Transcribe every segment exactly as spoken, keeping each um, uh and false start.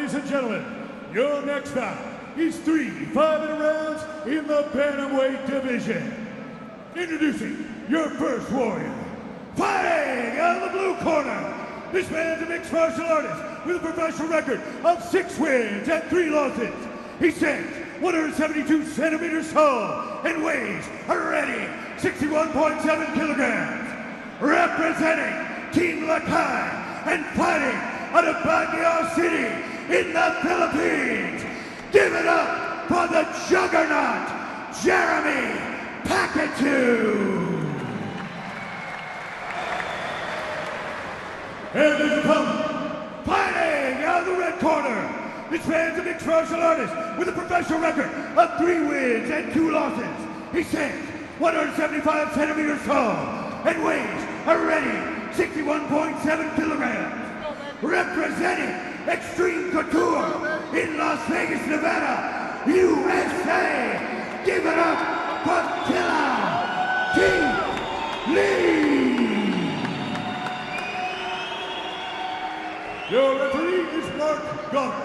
ladies and gentlemen, your next bout is three five-minute rounds in the bantamweight division. Introducing your first warrior, fighting out of the blue corner. This man's a mixed martial artist with a professional record of six wins and three losses. He stands one hundred seventy-two centimeters tall and weighs a ready sixty-one point seven kilograms. Representing Team Lakai and fighting out of Baguio City in the Philippines. Give it up for the juggernaut, Jeremy Pacatiw. And his opponent, fighting out of the red corner. This man's a mixed martial artist with a professional record of three wins and two losses. He stands one hundred seventy-five centimeters tall and weighs a ready sixty-one point seven kilograms. Representing Extreme Couture in Las Vegas, Nevada, U S A. Give it up for Killer T. Lee. Your referee is Mark Garner.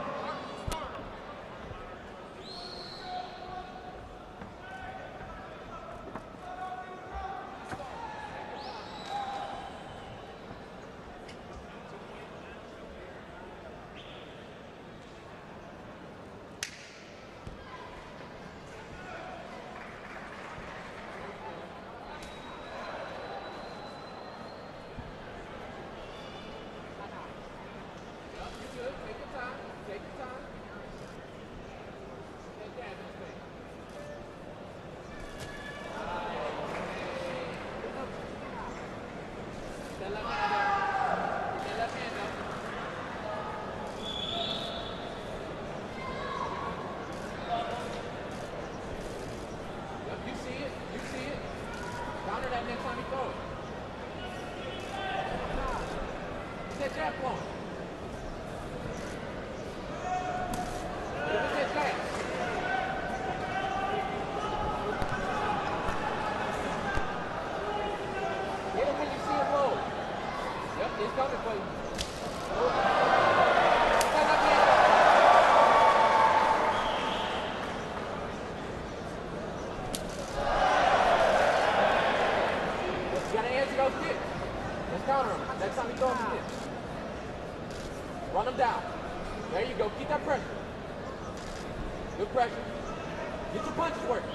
Run him down. There you go. Keep that pressure. Good pressure. Get your punches working.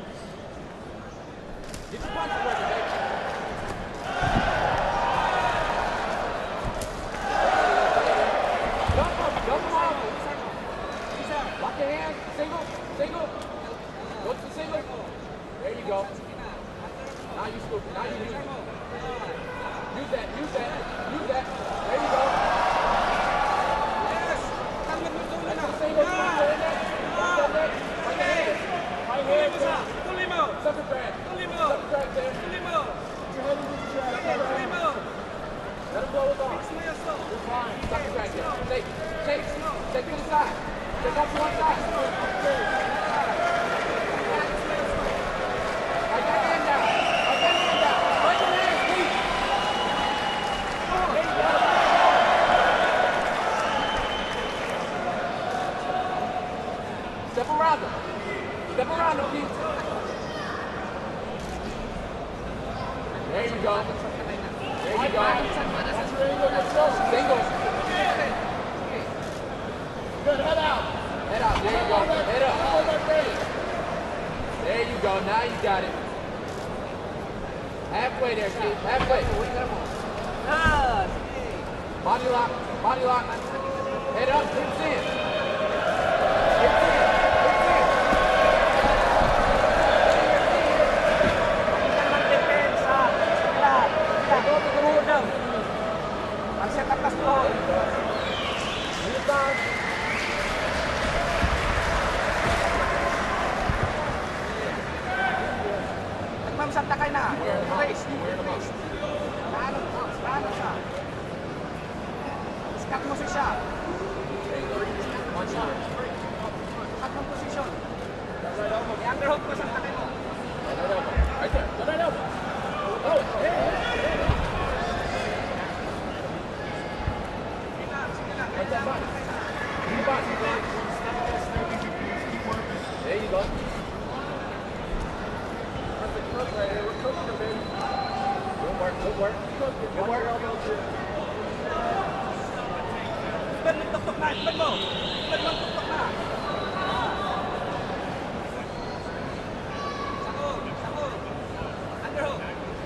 Get your punches working, baby. Dump him. Dump him off. Lock your hands. Single. Single. Go to the single. There you go. Now you scoop it. Now you use it. Use that. Use that. Use that. There you go. Let him blow his arm. You're fine. Stop the track there. Take, take, take to the side. Take off to one side. Right that hand down. Right that hand down. Right your hands, please. There you go. Step around him. Step around him, please. There you go. There you go. Single. Good, head out. Head out. There you go. Head up. There you go. Now you got it. Halfway there, Steve. Halfway. Body lock. Body lock. Head up. Hips in. Hips in. Nagmamsaktakay na. Race. Paano mo? Paano siya? Skat mo siya. Skat mo position. I-underhook mo sa takay mo. Right there. Go right over. Oh, yeah. Right there, There you go. Perfect cook right here. We're cooking them, baby. Good work, good work. Good work. Spin mo, tuktok na, spin mo. Spin mo, tuktok na. Sako, sako. Underhook.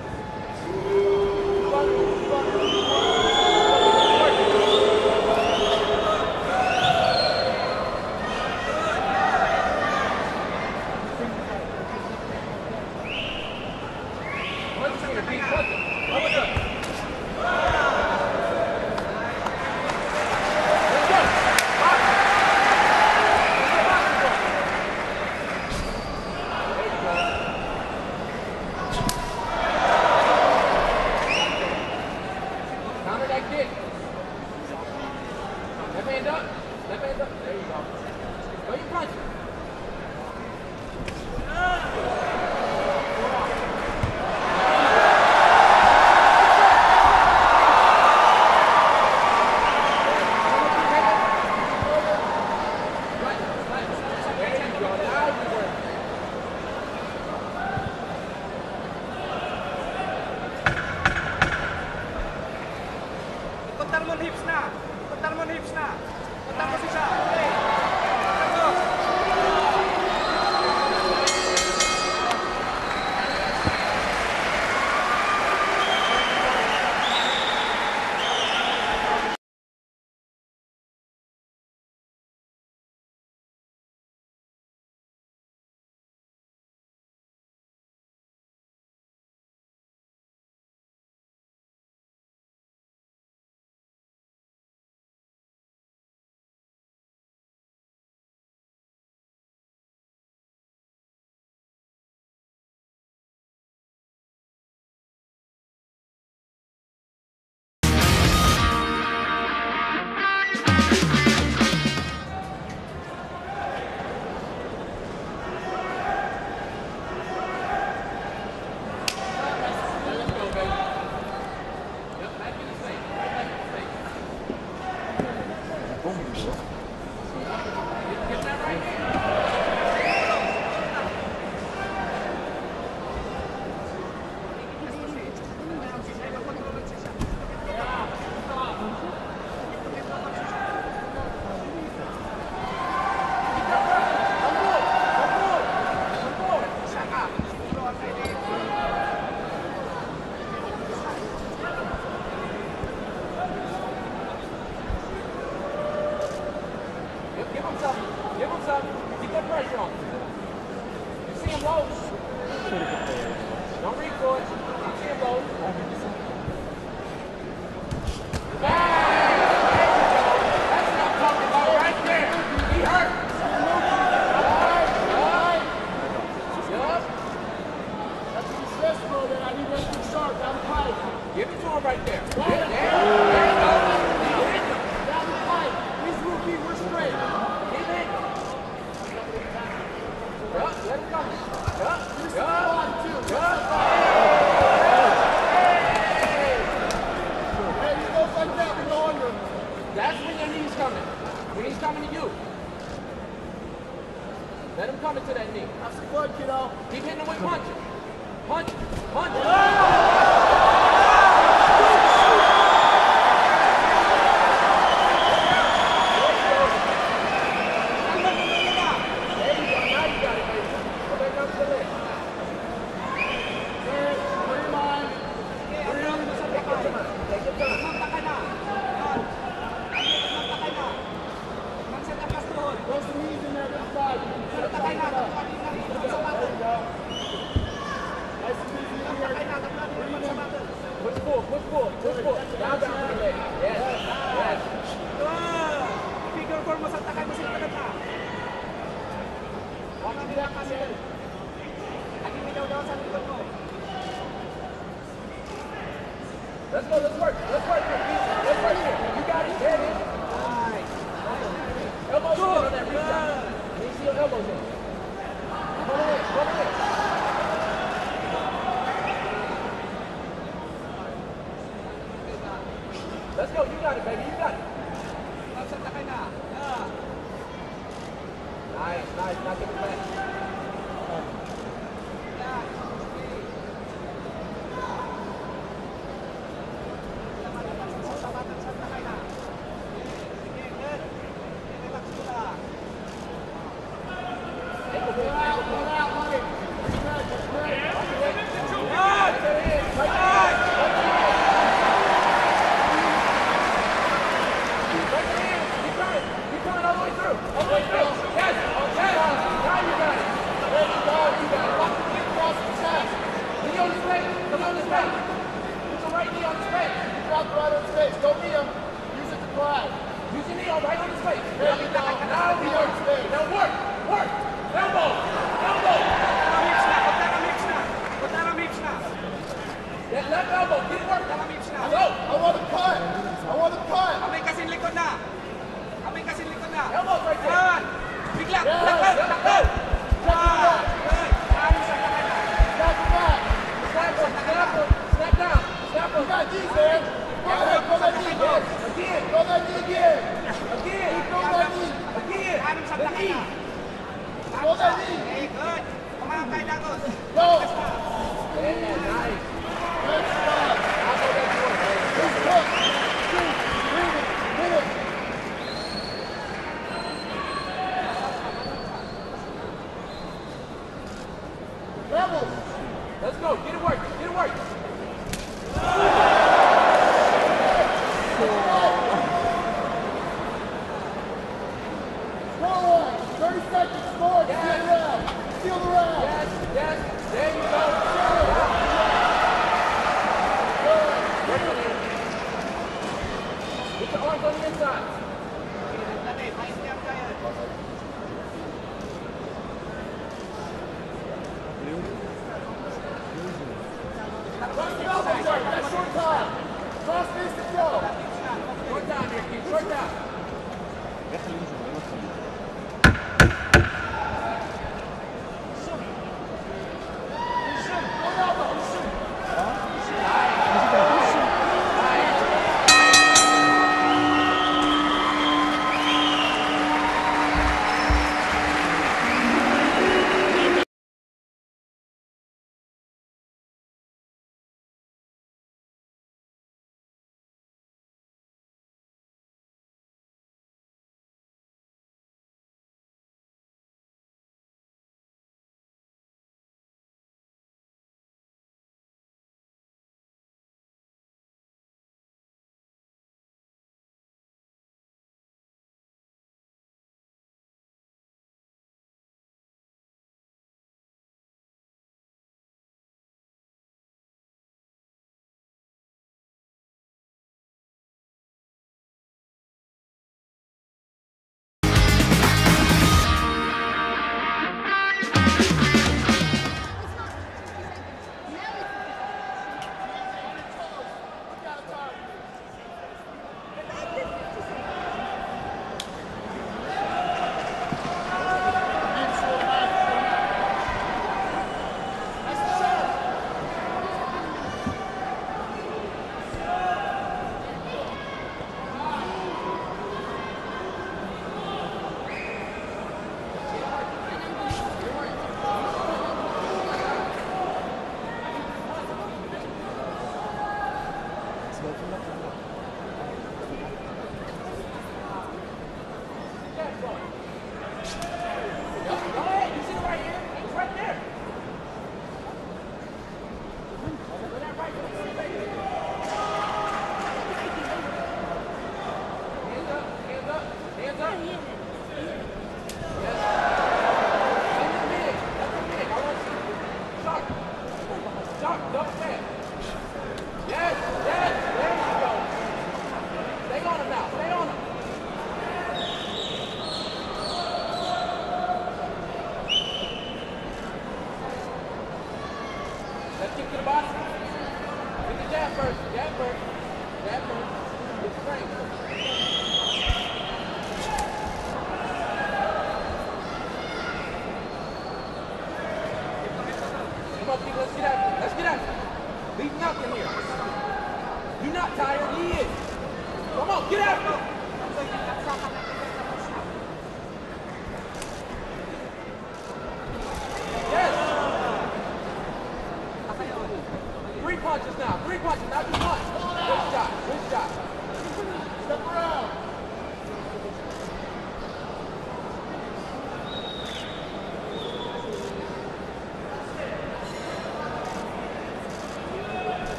Let's go, let's work, let's work here. Let's work here. You got it, there it is. Nice. Elbows in on that rebound. Let me see your elbows in. Come on in, come on in. Let's go, you got it, baby, you got it. Nice, not getting back. Let's go. Get it work. Get it work. thirty seconds, score, yes. Steal the round, steal the round. Yes, yes, there you go. Get your arms on the inside. Cross the elbow, sir. That's short time. Cross face to throw. Short time here, keep short time.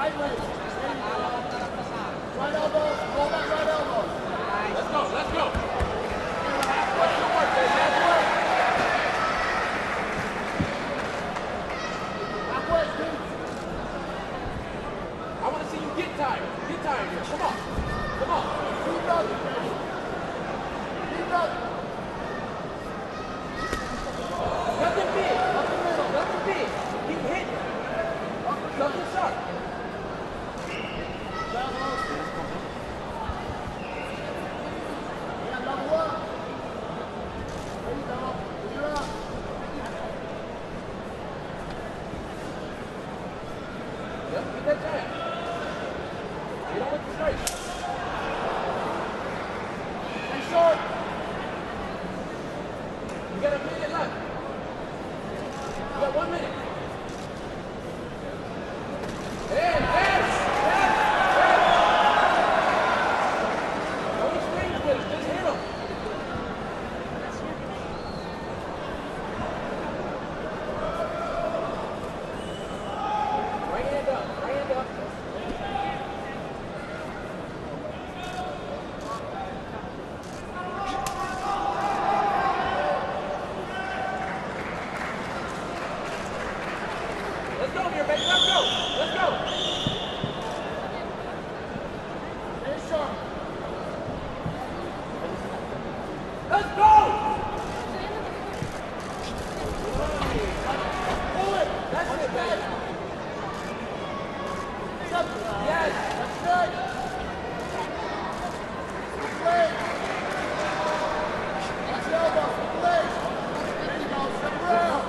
Sideways. Right elbow. Hold that right elbow. Let's go, let's go. What's your work, baby? That's work. Halfway, Steve. I want to see you get tired. Get tired here. Come on. Come on. Keep up. Keep up. Nothing big. Nothing little. Nothing big. Keep hitting. Nothing sharp. Yeah, level up. There you go. You're up. Yep, get that jab. Get on with the straight. Stay short. You got a minute left. You got one minute. Hey, hey, yes, yes. Don't be strange with it. Just hit him. Right hand up. Right hand up. Let's go here, baby. Let's go. Let's go. Stay sharp. Let's go. Pull it. That's it, baby. Yes. That's right. Leg. Watch the elbow. Leg. There you go. Step around.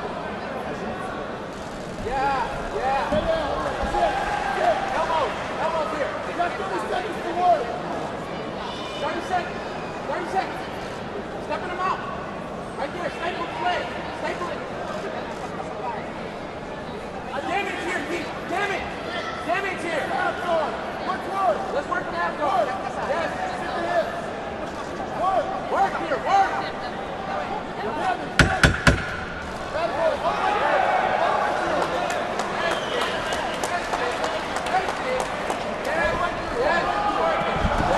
Yeah. Yeah. Stay there. That's it. That's it. Elbows. Elbows here. You got thirty seconds to work. thirty seconds. thirty seconds. Stepping them out. Right there. Staple the leg. Staple it. Damage here, Pete. Damage. Damage here. Half guard. Work hard. Let's work the half guard. Yes. Sit the hips. Work. Work here. Work. Damage. Damage. Bad boy. All the way through. All the way through. Yes. Working.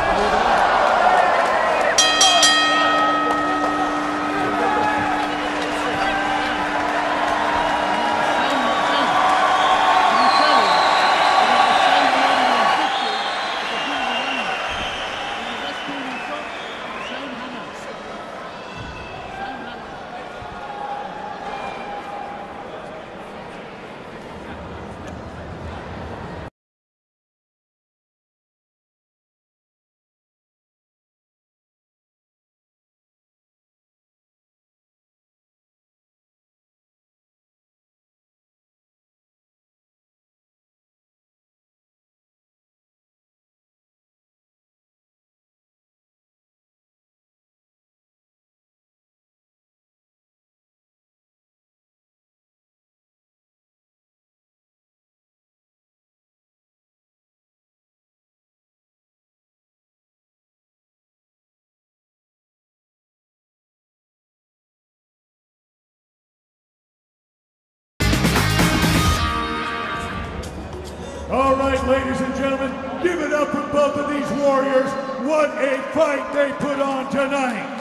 All right, ladies and gentlemen, give it up for both of these warriors. What a fight they put on tonight.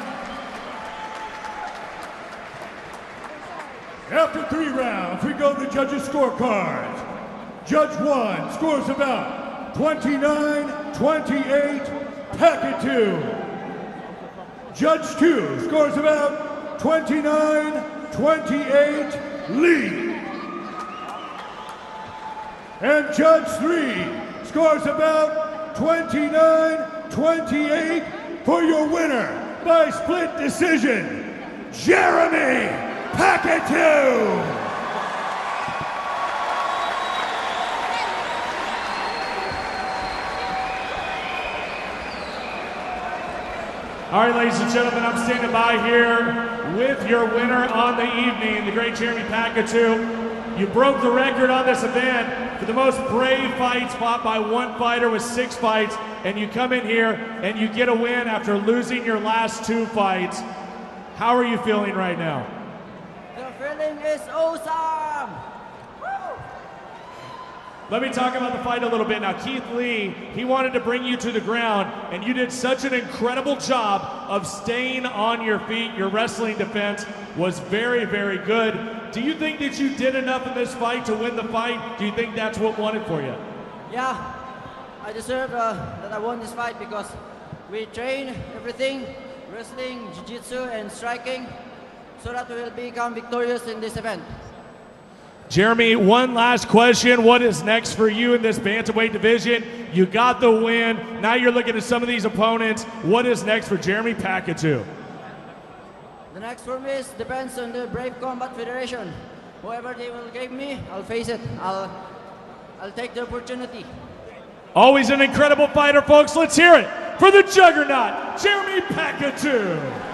After three rounds, we go to the judges' scorecards. Judge one scores about twenty-nine twenty-eight, Pacatiw. Judge two scores about twenty-nine twenty-eight, Lee. And Judge three scores about twenty-nine twenty-eight for your winner by split decision, Jeremy Pacatiw. All right, ladies and gentlemen, I'm standing by here with your winner on the evening, the great Jeremy Pacatiw. You broke the record on this event for the most brave fights fought by one fighter with six fights, and you come in here and you get a win after losing your last two fights. How are you feeling right now? The feeling is awesome! Woo! Let me talk about the fight a little bit. Now, Keith Lee, he wanted to bring you to the ground, and you did such an incredible job of staying on your feet. Your wrestling defense was very, very good. Do you think that you did enough in this fight to win the fight? Do you think that's what won it for you? Yeah, I deserve uh, that I won this fight because we train everything, wrestling, jiu-jitsu, and striking, so that we will become victorious in this event. Jeremy, one last question. What is next for you in this bantamweight division? You got the win. Now you're looking at some of these opponents. What is next for Jeremy Pacatiw? The next for me is, depends on the Brave Combat Federation. Whoever they will give me, I'll face it. I'll, I'll take the opportunity. Always an incredible fighter, folks. Let's hear it for the juggernaut, Jeremy Pacatiw.